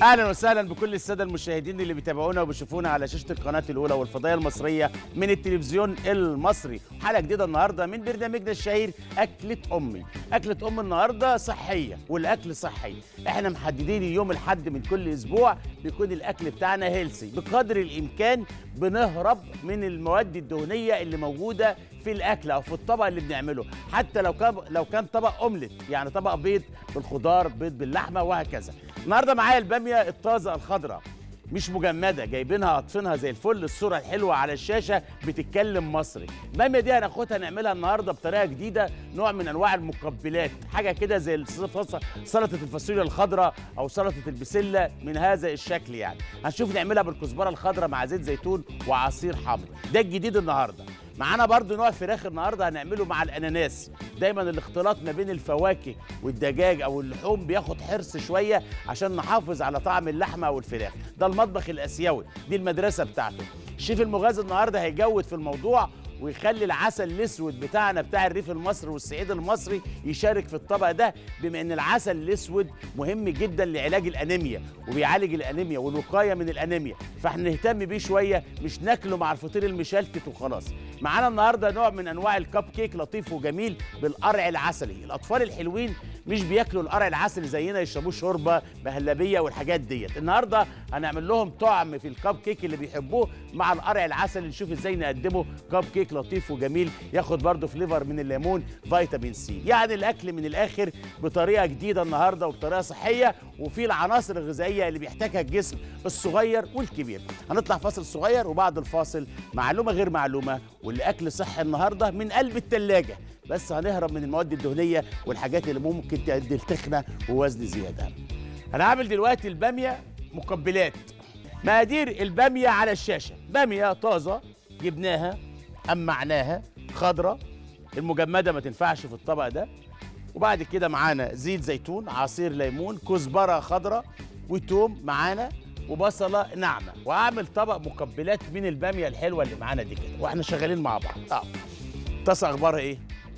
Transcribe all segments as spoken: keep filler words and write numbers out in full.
اهلا وسهلا بكل الساده المشاهدين اللي بيتابعونا وبيشوفونا على شاشه القناه الاولى والفضائيه المصريه من التلفزيون المصري. حلقه جديده النهارده من برنامجنا الشهير اكله امي. اكله ام النهارده صحيه والاكل صحي. احنا محددين يوم الاحد من كل اسبوع بيكون الاكل بتاعنا هيلسي بقدر الامكان. بنهرب من المواد الدهنيه اللي موجوده في الاكل او في الطبق اللي بنعمله، حتى لو كان لو كان طبق اومليت، يعني طبق بيض بالخضار، بيض باللحمه وهكذا. النهارده معايا الباميه الطازه الخضراء، مش مجمده، جايبينها قاطفينها زي الفل. الصوره الحلوه على الشاشه بتتكلم مصري. الباميه دي هناخدها نعملها النهارده بطريقه جديده، نوع من انواع المقبلات، حاجه كده زي سلطه الفاصوليا الخضراء او سلطه البسله من هذا الشكل. يعني هنشوف نعملها بالكزبره الخضراء مع زيت زيتون وعصير حامض. ده الجديد النهارده. معانا برضو نوع فراخ النهارده هنعمله مع الاناناس. دايما الاختلاط ما بين الفواكه والدجاج او اللحوم بياخد حرص شويه عشان نحافظ على طعم اللحمه او الفراخ. ده المطبخ الاسيوي، دي المدرسه بتاعته. الشيف المغازي النهارده هيجود في الموضوع ويخلي العسل الاسود بتاعنا بتاع الريف المصري والصعيد المصري يشارك في الطبق ده، بما ان العسل الاسود مهم جدا لعلاج الانيميا وبيعالج الانيميا والوقايه من الانيميا، فاحنا نهتم بيه شويه، مش ناكله مع الفطير المشلتت وخلاص. معانا النهارده نوع من انواع الكب كيك لطيف وجميل بالقرع العسلي. الاطفال الحلوين مش بياكلوا القرع العسلي زينا، يشربوه شوربه مهلبيه والحاجات ديت. النهارده هنعمل لهم طعم في الكب كيك اللي بيحبوه مع القرع العسلي. نشوف ازاي نقدمه كب كيك لطيف وجميل ياخد برضه فليفر من الليمون، فيتامين سي. يعني الاكل من الاخر بطريقه جديده النهارده وبطريقه صحيه، وفي العناصر الغذائيه اللي بيحتاجها الجسم الصغير والكبير. هنطلع فاصل صغير وبعد الفاصل معلومه غير معلومه، واللي اكل صحي النهارده من قلب الثلاجه، بس هنهرب من المواد الدهنيه والحاجات اللي ممكن تؤدي لتخنه ووزن زياده. هنعمل دلوقتي الباميه مقبلات. مقادير الباميه على الشاشه. باميه طازه جبناها أمعناها خضرة، المجمدة ما تنفعش في الطبق ده. وبعد كده معانا زيت زيتون، عصير ليمون، كزبرة خضرة وتوم معانا وبصلة ناعمة. وأعمل طبق مقبلات من البامية الحلوة اللي معانا دي كده واحنا شغالين مع بعض. اه الطاسة أخبارها إيه؟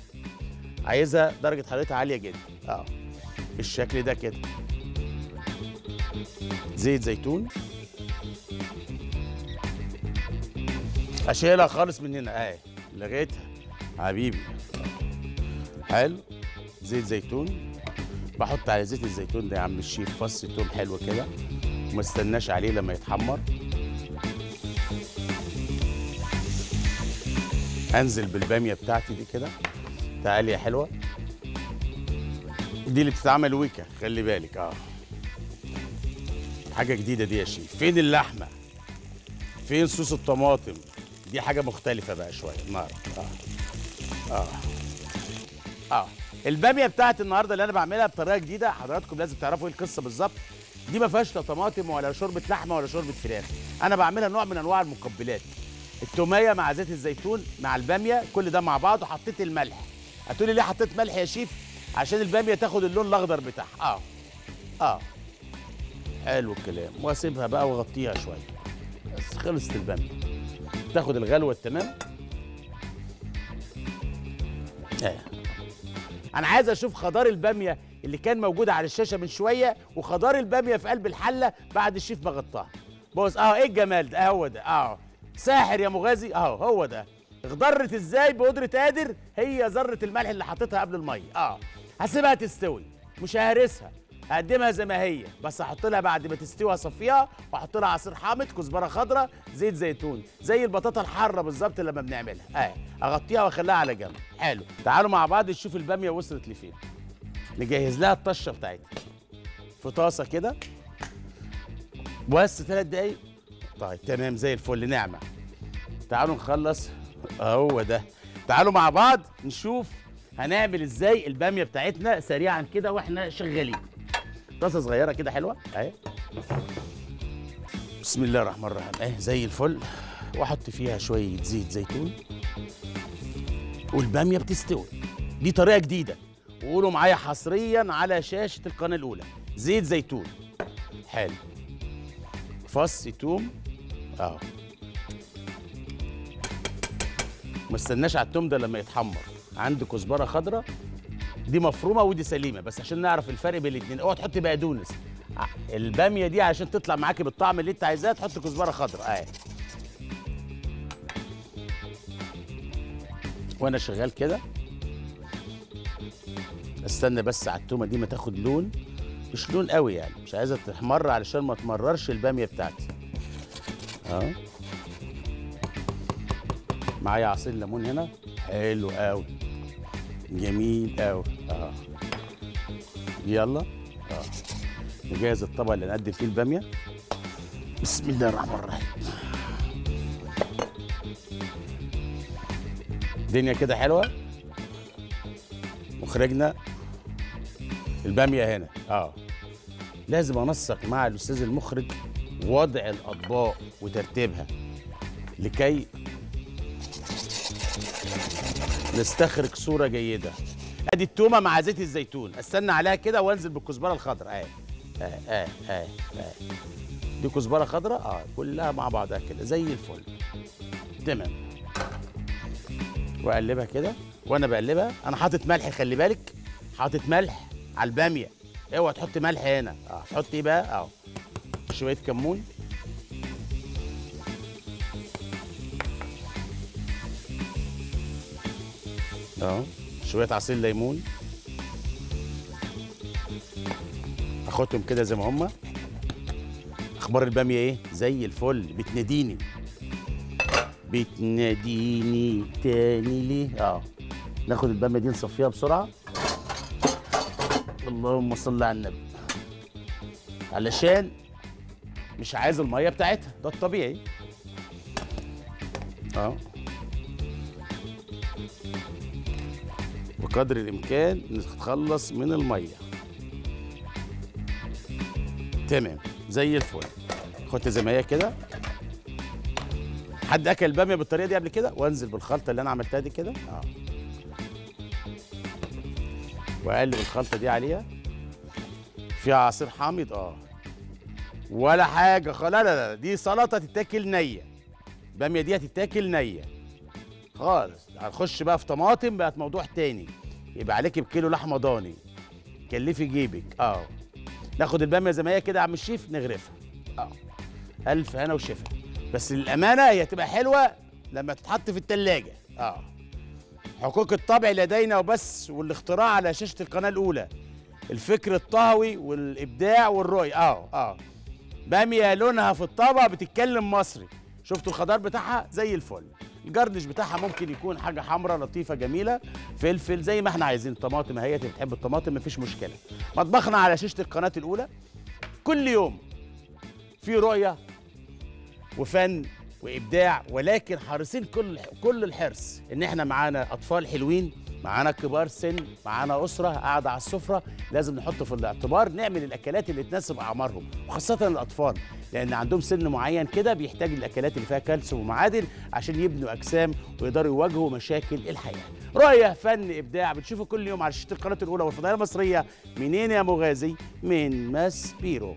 عايزها درجة حرارتها عالية جدا. اه بالشكل ده كده. زيت زيتون اشيلها خالص من هنا اهي، لغيتها حبيبي. حلو. زيت زيتون، بحط على زيت الزيتون ده يا عم الشيف فص توم حلو كده وما استناش عليه لما يتحمر. انزل بالباميه بتاعتي دي كده. تعالي يا حلوه، دي اللي بتتعمل ويكا، خلي بالك. اه حاجه جديده دي يا شيف. فين اللحمه؟ فين صوص الطماطم؟ دي حاجة مختلفة بقى شوية النهارده. اه اه اه البامية بتاعت النهارده اللي أنا بعملها بطريقة جديدة، حضراتكم لازم تعرفوا إيه القصة بالظبط. دي ما فيهاش لا طماطم ولا شوربة لحمة ولا شوربة فراخ، أنا بعملها نوع من أنواع المقبلات. التومية مع زيت الزيتون مع البامية، كل ده مع بعض، وحطيت الملح. هتقولي ليه حطيت ملح يا شيف؟ عشان البامية تاخد اللون الأخضر بتاعها. اه اه حلو الكلام. وأسيبها بقى وأغطيها شوية، بس خلصت البامية. تاخد الغلوه التمام. آه. انا عايز اشوف خضار الباميه اللي كان موجود على الشاشه من شويه وخضار الباميه في قلب الحله بعد الشيف ما غطاها. بص اهو، ايه الجمال ده؟ اهو ده، اهو ساحر يا مغازي. اهو هو ده. اخضرت ازاي بقدره قادر؟ هي ذره الملح اللي حطيتها قبل الميه. اه هسيبها تستوي، مش ههرسها، هقدمها زي ما هي، بس هحط لها بعد ما تستوي اصفيها واحط لها عصير حامض، كزبره خضراء، زيت زيتون، زي البطاطا الحاره بالظبط لما بنعملها. اه اغطيها واخليها على جنب. حلو. تعالوا مع بعض نشوف الباميه وصلت لفين. نجهز لها الطشه بتاعتها في طاسه كده، بس ثلاث دقايق. طيب تمام زي الفل، نعمه. تعالوا نخلص. هو ده. تعالوا مع بعض نشوف هنعمل ازاي الباميه بتاعتنا سريعا كده واحنا شغالين. طاسه صغيره كده حلوه اهي. بسم الله الرحمن الرحيم اهي زي الفل. واحط فيها شويه زيت زيتون والباميه بتستوي. دي طريقه جديده، وقولوا معايا حصريا على شاشه القناه الاولى. زيت زيتون حلو، فص توم اهو. ما استناش على التوم ده لما يتحمر. عندي كزبره خضراء، دي مفرومه ودي سليمه، بس عشان نعرف الفرق بين الاثنين. اوعى تحطي بقدونس الباميه دي عشان تطلع معاكي بالطعم اللي انت عايزاه تحط كزبره خضراء اهي. وانا شغال كده استنى بس على التومه دي ما تاخد لون، مش لون قوي يعني، مش عايزها تحمر علشان ما تمررش الباميه بتاعتي. اه معايا عصير ليمون هنا، حلو قوي، جميل قوي. اه يلا اه نجهز الطبق اللي نقدم فيه الباميه. بسم الله الرحمن الرحيم. الدنيا كده حلوه. مخرجنا الباميه هنا اه لازم انسق مع الاستاذ المخرج وضع الاطباق وترتيبها لكي نستخرج صوره جيده. ادي التومه مع زيت الزيتون، استنى عليها كده وانزل بالكزبره الخضراء اهي اه اه اه اه دي كزبره خضراء اه كلها مع بعضها كده زي الفل. تمام. واقلبها كده. وانا بقلبها انا حاطط ملح، خلي بالك حاطط ملح على الباميه، اوعى تحط ملح هنا. اه تحط ايه بقى؟ اهو شويه كمون، اهو شويه عصير ليمون، اخدهم كده زي ما هما. اخبار الباميه ايه؟ زي الفل. بتناديني بتناديني تاني ليه؟ اه ناخد الباميه دي نصفيها بسرعه. اللهم صل على النبي. علشان مش عايز الميه بتاعتها، ده الطبيعي. اه بقدر الامكان نتخلص من الميه. تمام زي الفل. خدت زي ما هي كده. حد اكل الباميه بالطريقه دي قبل كده؟ وانزل بالخلطه اللي انا عملتها دي كده اه واقلب الخلطه دي عليها. فيها عصير حامض اه ولا حاجه خالص. لا لا لا دي سلطه تتاكل نيه. الباميه دي هتتاكل نيه خالص. هنخش بقى في طماطم، بقت موضوع تاني. يبقى عليكي بكيلو لحمه ضاني، كلفي جيبك. اه ناخد الباميه زي ما هي كده يا عم الشيف، نغرفها. اه الف هنا وشفا. بس للامانه هي تبقى حلوه لما تتحط في التلاجة. اه حقوق الطبع لدينا وبس، والاختراع على شاشه القناه الاولى. الفكر الطهوي والابداع والرؤيه. اه اه باميه لونها في الطبق بتتكلم مصري. شفتوا الخضار بتاعها زي الفل. الجرنش بتاعها ممكن يكون حاجه حمراء لطيفه جميله، فلفل زي ما احنا عايزين. طماطم هي بتحب الطماطم مفيش مشكله. مطبخنا على شاشه القناه الاولى كل يوم في رؤيه وفن وابداع، ولكن حريصين كل كل الحرص ان احنا معانا اطفال حلوين، معانا كبار سن، معانا اسره قاعده على السفره. لازم نحط في الاعتبار نعمل الاكلات اللي تناسب اعمارهم، وخاصه الاطفال لان عندهم سن معين كده بيحتاج الاكلات اللي فيها كالسيوم ومعادن عشان يبنوا اجسام ويقدروا يواجهوا مشاكل الحياه. رؤيه، فن، ابداع، بتشوفوا كل يوم على شاشه القناه الاولى والفضائيه المصريه. منين يا مغازي؟ من ماس بيرو.